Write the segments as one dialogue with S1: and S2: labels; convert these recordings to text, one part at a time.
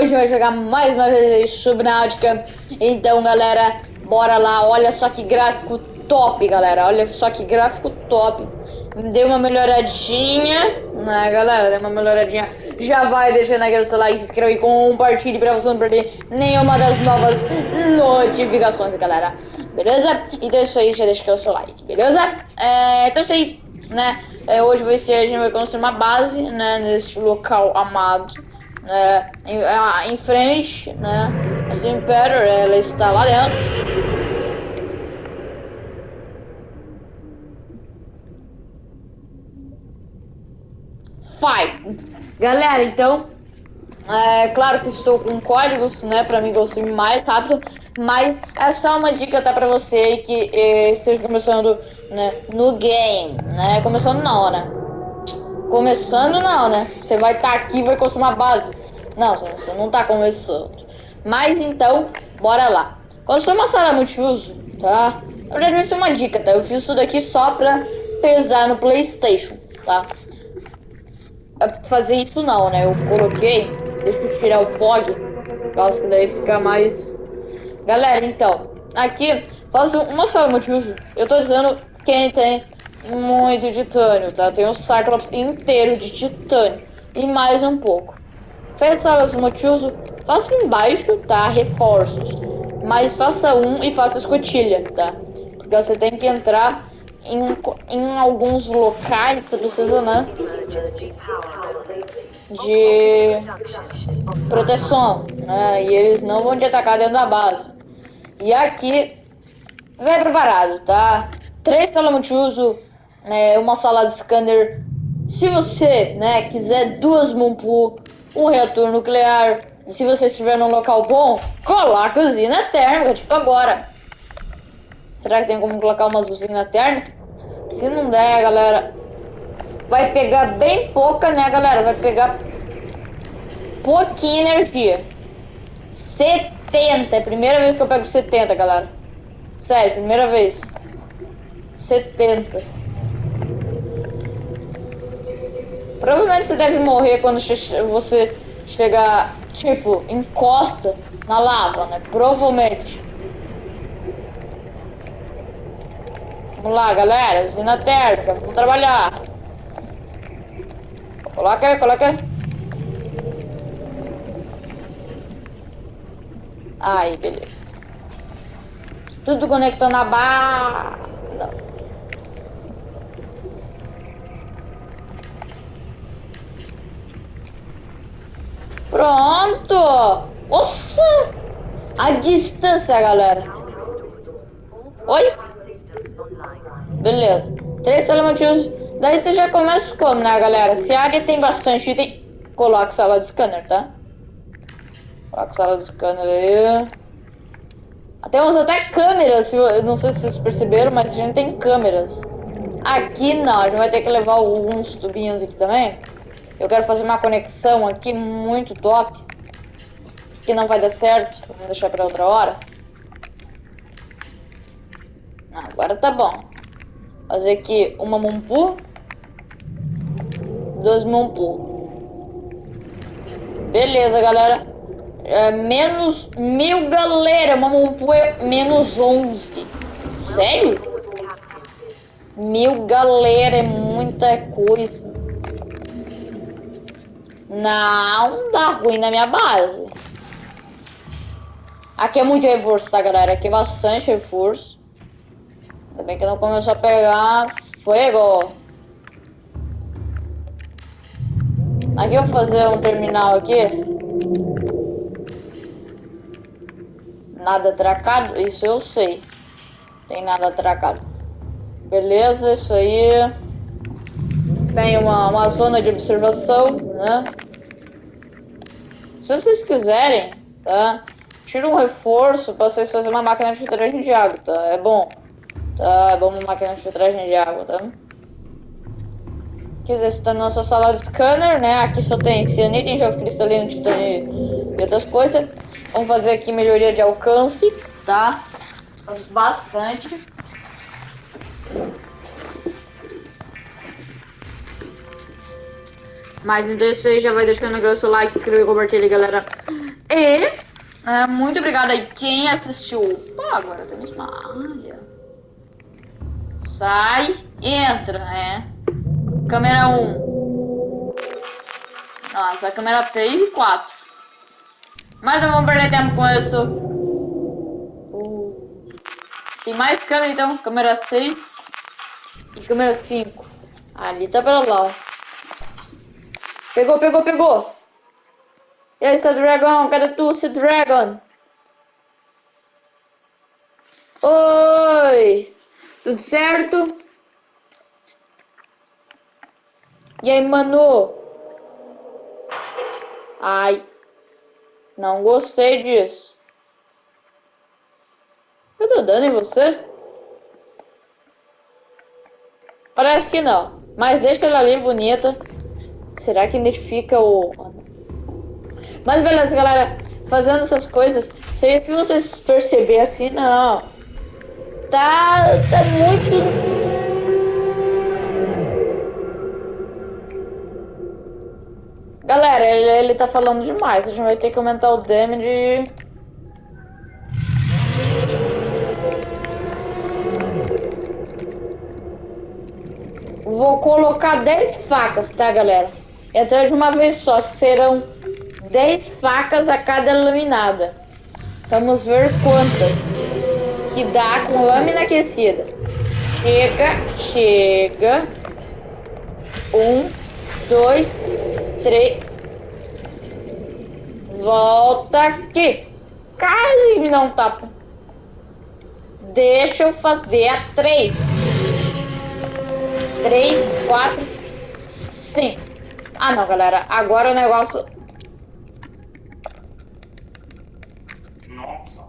S1: gente vai jogar mais uma vez Subnautica. Então, galera, bora lá. Olha só que gráfico top, galera. Olha só que gráfico top. Deu uma melhoradinha, né, galera? Deu uma melhoradinha. Já vai deixando aquele seu like, se inscreve e compartilhe pra você não perder nenhuma das novas notificações, galera. Beleza? Então é isso aí, já deixa aquele seu like, beleza? Então é isso aí, né? Hoje vai ser, a gente vai construir uma base, né, neste local amado, né, em frente, né, essa Imperator, ela está lá dentro. Vai! Galera, então, claro que estou com códigos, né, para mim construir mais rápido, mas é só uma dica, tá, para você que esteja começando, né, no game, né, começando não, né? Você vai estar aqui e vai construir uma base. Não, você não tá começando. Mas então, bora lá. Construir uma sala multiuso, tá? Na verdade, eu tenho uma dica, tá? Eu fiz isso daqui só pra pesar no PlayStation, tá? Fazer isso não, né? Eu coloquei. Deixa eu tirar o fog, por causa que daí fica mais. Galera, então, aqui faço uma sala multiuso. Eu tô dizendo quem tem muito titânio, tá? Tem um Cyclops inteiro de titânio e mais um pouco. Fez salas multiuso, faça embaixo, tá? Reforços. Mas faça um e faça escotilha, tá? Porque você tem que entrar em alguns locais, você precisa, né? De proteção, né? E eles não vão te atacar dentro da base. E aqui, vai preparado, tá? 3 salas multiuso, uma sala de scanner. Se você, né, quiser 2 Moonpool, um reator nuclear, e se você estiver num local bom, coloca usina térmica, tipo agora. Será que tem como colocar uma usina térmica? Se não der, galera, vai pegar bem pouca, né, galera? Vai pegar pouquinha energia. 70, é a primeira vez que eu pego 70, galera. Sério, primeira vez. 70. Provavelmente você deve morrer quando você chegar, tipo, encosta na lava, né? Provavelmente. Vamos lá, galera. Usina térmica. Vamos trabalhar. Coloca aí, coloca aí. Aí, beleza. Tudo conectando a barra. Não. Pronto! Nossa! A distância, galera. Oi? Beleza. 3 elementos. Daí você já começa como, né, galera? Se a área tem bastante item, coloca sala de scanner, tá? Coloca sala de scanner aí. Temos até câmeras, não sei se vocês perceberam, mas a gente tem câmeras. Aqui não, a gente vai ter que levar alguns tubinhos aqui também. Eu quero fazer uma conexão aqui muito top, que não vai dar certo, vamos deixar para outra hora. Não, agora tá bom. Fazer aqui uma Moonpool, 2 Moonpool. Beleza, galera. Menos 1000, galera. Uma Moonpool é menos 11. Sério? 1000, galera, é muita coisa. Não dá ruim na minha base. Aqui é muito reforço, tá, galera? Aqui é bastante reforço. Ainda bem que não começou a pegar fogo. Aqui eu vou fazer um terminal aqui. Nada atracado? Isso eu sei. Tem nada atracado. Beleza, isso aí. Tem uma zona de observação, né? Se vocês quiserem, tá? Tira um reforço pra vocês fazerem uma máquina de filtragem de água, tá? É bom. Tá, é bom uma máquina de filtragem de água, tá? Aqui está a nossa sala de scanner, né? Aqui só tem cianita, enxofre cristalino, titânio e outras coisas. Vamos fazer aqui melhoria de alcance, tá? Bastante. Mas então é isso aí, já vai deixando o seu like, se inscrever e compartilhar, galera. E muito obrigado aí quem assistiu. Pô, agora temos uma área. Sai, entra, Câmera 1. Nossa, câmera 3 e 4. Mas não vamos perder tempo com isso. Tem mais câmera então, câmera 6 e câmera 5. Ali tá pra lá, ó. Pegou, pegou, pegou. E aí, Sea Dragon, cadê tu, Sea Dragon? Oi! Tudo certo? E aí, mano? Ai, não gostei disso. Eu tô dando em você? Parece que não. Mas deixa ela ali bonita. Será que identifica o... Mas beleza, galera. Fazendo essas coisas, se vocês perceberem assim, não. Tá muito... Galera, ele tá falando demais. A gente vai ter que aumentar o damage. Vou colocar 10 facas, tá, galera? Entrar de uma vez só. Serão 10 facas a cada laminada. Vamos ver quantas que dá com lâmina aquecida. Chega. 1, 2, 3. Volta aqui. Quase me dá um tapa. Deixa eu fazer a 3. 3, 4, 5. Ah, não, galera. Agora o negócio...
S2: Nossa.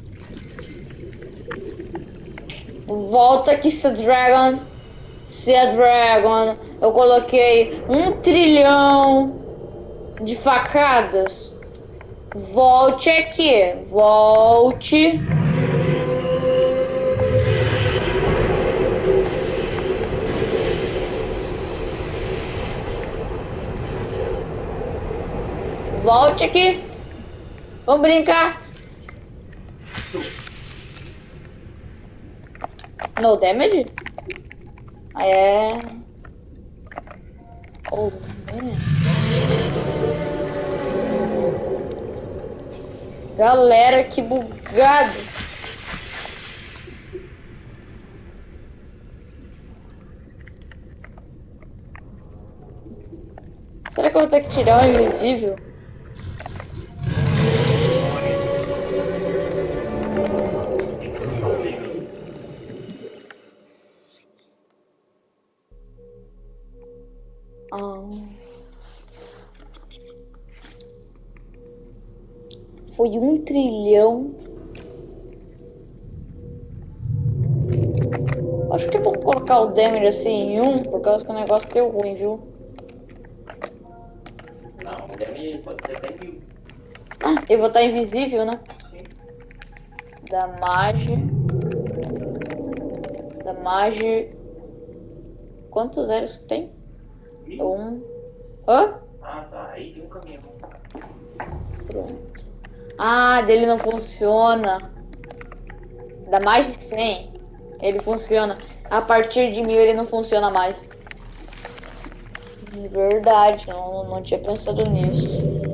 S1: Volta aqui, Sea Dragon. Sea Dragon. Eu coloquei 1 trilhão de facadas. Volte aqui. Volte. Volte aqui. Vamos brincar. No damage? Oh, galera, que bugado. Será que eu vou ter que tirar o invisível? Foi 1 trilhão. Acho que é bom colocar o damage assim em 1, por causa que o negócio deu ruim, viu?
S2: Não, o damage pode ser até 1000.
S1: Ah, eu vou estar invisível, né?
S2: Sim.
S1: Damage. Quantos zeros que tem?
S2: 1000.
S1: 1. Hã?
S2: Ah, tá. Aí tem um caminho.
S1: Pronto. Ah, dele não funciona. Dá mais de 100. Ele funciona. A partir de 1000 ele não funciona mais. Verdade, não tinha pensado nisso.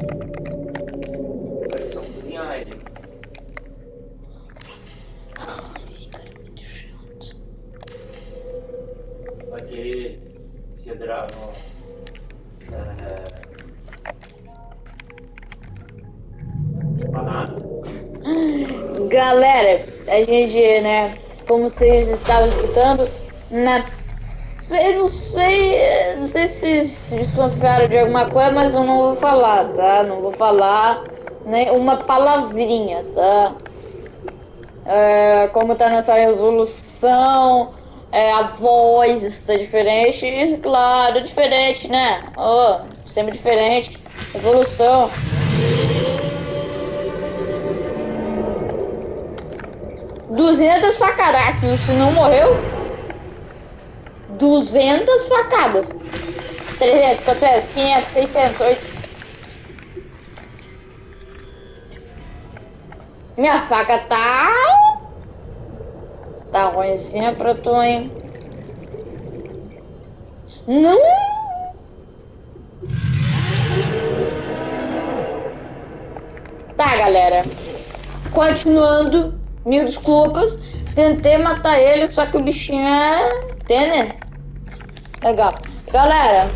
S2: Eles são tudo em área.
S1: Esse cara é muito chato.
S2: Vai querer se Dragon. Nada.
S1: Galera, a gente, né, como vocês estavam escutando, né, não sei se desconfiaram de alguma coisa, mas eu não vou falar, tá? Não vou falar nem uma palavrinha, tá? Como tá nessa resolução, a voz está diferente, claro, diferente, né? Oh, sempre diferente, evolução. $200 facadas, você não morreu? 200 facadas. 300, 400, 500, 600, 800. Minha faca tá... Tá ruimzinha pra tu, hein? Não! Tá, galera. Continuando. Mil desculpas. Tentei matar ele, só que o bichinho é... Entende? Legal. Galera.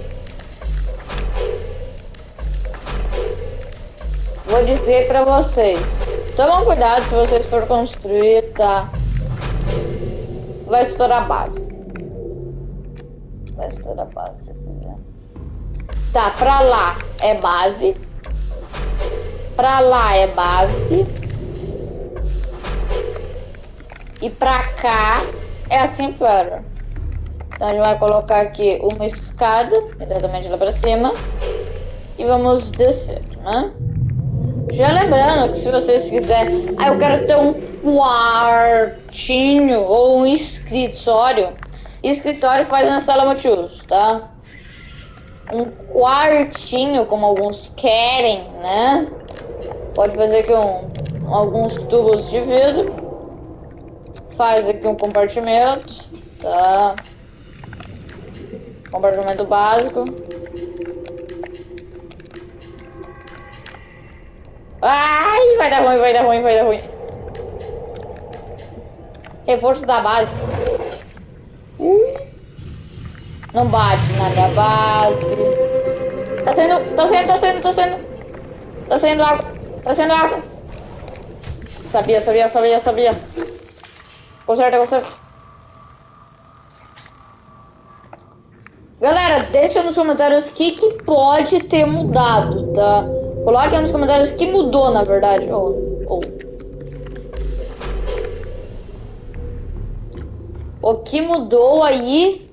S1: Vou dizer pra vocês. Tomam cuidado se vocês forem construir, tá? Vai estourar a base. Vai estourar a base se fizer. Tá, pra lá é base. Pra lá é base. E pra cá é assim fora. Então a gente vai colocar aqui uma escada diretamente lá pra cima. E vamos descer, né? Já lembrando que se vocês quiserem... Ah, eu quero ter um quartinho ou um escritório. Escritório faz na sala multiuso, tá? Um quartinho, como alguns querem, né? Pode fazer aqui alguns tubos de vidro. Faz aqui um compartimento, tá? Compartimento básico. Ai, vai dar ruim, vai dar ruim, vai dar ruim. Reforço da base. Não bate na minha base. Tá saindo água. Tá saindo água. Sabia. Conserta. Galera, deixa nos comentários o que pode ter mudado, tá? Coloque aí nos comentários o que mudou, na verdade. O que mudou aí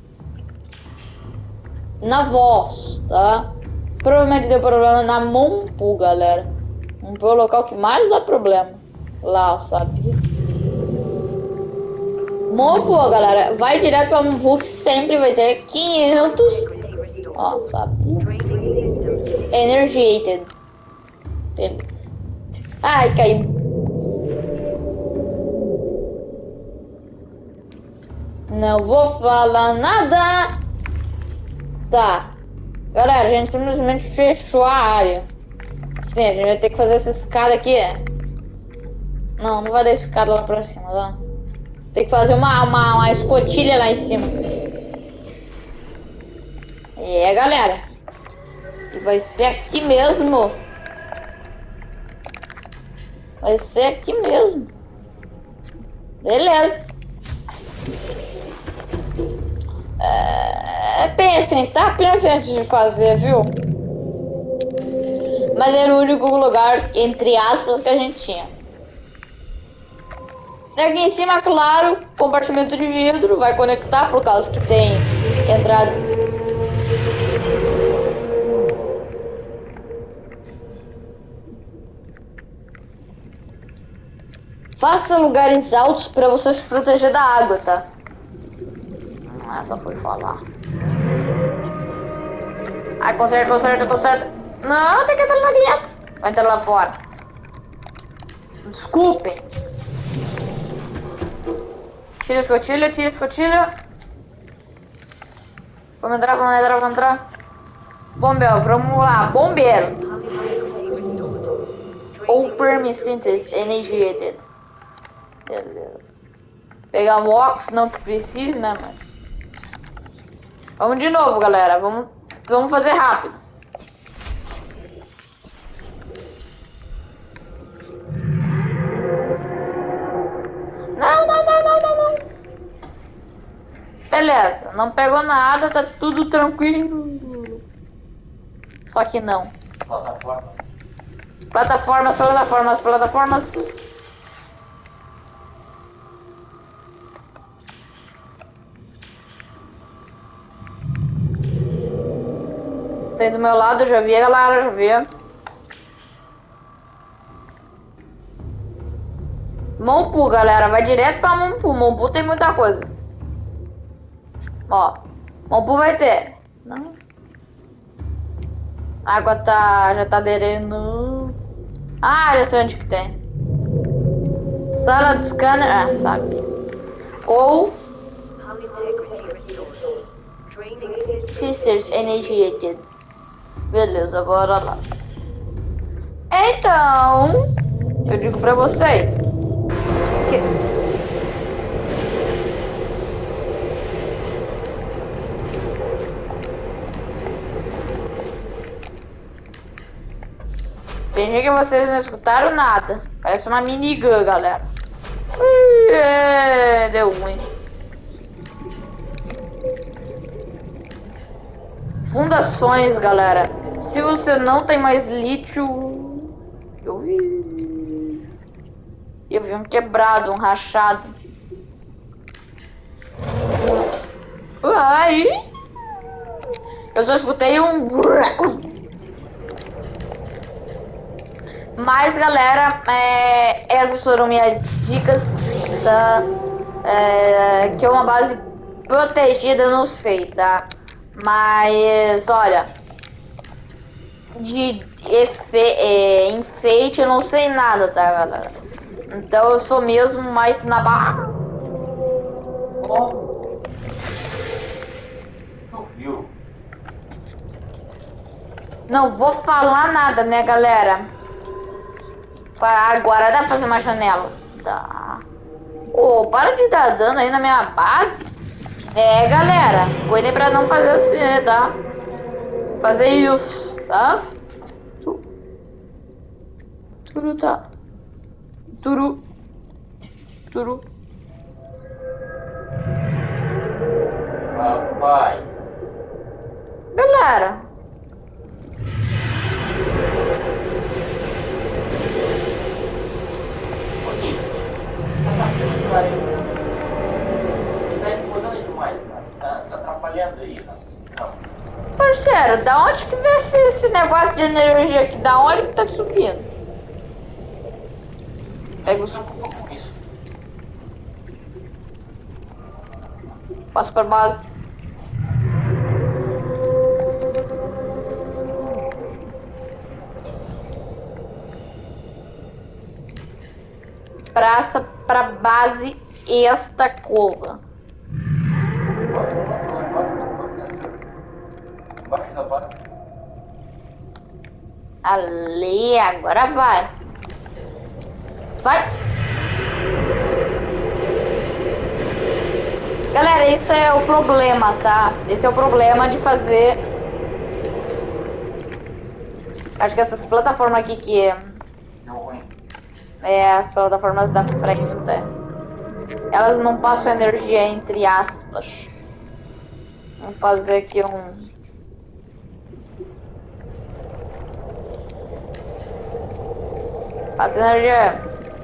S1: na voz, tá? Provavelmente deu problema na Mompu, galera. Mompu é o local que mais dá problema. Lá, sabe? Mompu, galera, vai direto pra Mompu que sempre vai ter 500. Ó, sabe? Energiated. Beleza. Ai, caiu. Não vou falar nada. Tá. Galera, a gente simplesmente fechou a área. Sim, a gente vai ter que fazer essa escada aqui. Não vai dar escada lá pra cima, tá? Tem que fazer uma escotilha lá em cima. Galera. E vai ser aqui mesmo. Vai ser aqui mesmo. Beleza. Pensem, tá? Pensem antes de fazer, viu? Mas era o único lugar, entre aspas, que a gente tinha. E aqui em cima, claro, compartimento de vidro. Vai conectar por causa que tem entradas. Faça lugares altos para você se proteger da água, tá? Ah, só foi falar. Ai, conserta. Não, tem que entrar lá dentro. Vai entrar lá fora. Desculpem. Tira escotilha. Vamos entrar. Bombeiro, vamos lá. Bombeiro. Ou Permisynthesis Initiated. Beleza. Pegar um ox, não que precise, né, mas... Vamos de novo, galera. Vamos fazer rápido. Não. Beleza, não pegou nada, tá tudo tranquilo. Só que não. Plataformas. Tem do meu lado, já vi a galera, já vi. Mompu, galera, vai direto pra Mompu. Mompu tem muita coisa. Ó, Mompu vai ter. Não. A água já tá aderendo. Ah, já sei onde que tem. Sala de scanner, ah, sabe. Ou Sisters Initiated. Beleza, bora lá. Então, eu digo pra vocês. Finge que vocês não escutaram nada. Parece uma minigun, galera. Deu ruim. Fundações, galera. Se você não tem mais lítio... Eu vi um quebrado, um rachado. Ai! Eu só escutei um... Mas, galera, essas foram minhas dicas da... que é uma base protegida, não sei, tá? Mas, olha, de enfeite eu não sei nada, tá, galera? Então eu sou mesmo mais na barra.
S2: Oh. Não viu?
S1: Não vou falar nada, né, galera? Agora dá pra fazer uma janela. Dá. Ô, para de dar dano aí na minha base. Galera, cuidem pra não fazer assim, tá? Fazer isso, tá? Turu, tá? Turu.
S2: Rapaz.
S1: Galera.
S2: Tá atrapalhando aí, não.
S1: Parceiro, da onde que vem esse negócio de energia aqui? Da onde que tá subindo? Pega o... Passa pra base. Praça pra base esta cova.
S2: Embaixo da base.
S1: Ali, agora vai. Vai. Galera, isso é o problema, tá? Esse é o problema de fazer... Acho que essas plataformas aqui que...
S2: Deu ruim.
S1: As plataformas da frente, elas não passam energia entre aspas. Vamos fazer aqui um... Passa energia.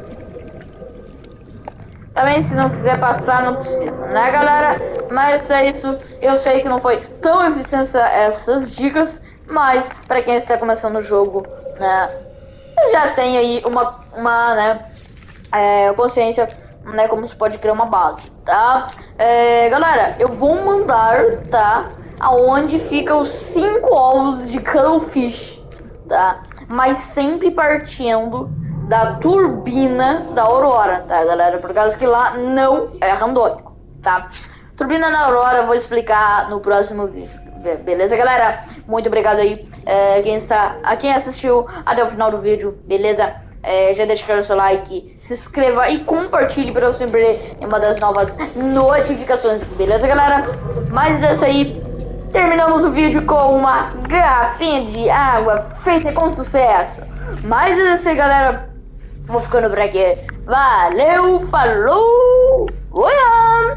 S1: Também se não quiser passar, não precisa, né, galera? Mas é isso. Eu sei que não foi tão eficiente essas dicas, mas para quem está começando o jogo, né, já tem aí uma né, consciência, né, como se pode criar uma base, tá? Galera, eu vou mandar, tá, aonde ficam os 5 ovos de cuttlefish, tá? Mas sempre partindo da turbina da Aurora, tá, galera? Por causa que lá não é randômico, tá? Turbina na Aurora eu vou explicar no próximo vídeo. Beleza, galera? Muito obrigado aí quem assistiu até o final do vídeo, beleza? Já deixa o seu like, se inscreva e compartilhe para você perder uma das novas notificações, beleza, galera? Mas é isso aí, terminamos o vídeo com uma garrafinha de água feita com sucesso. Mas é isso aí, galera, vou ficando por aqui. Valeu, falou, fui!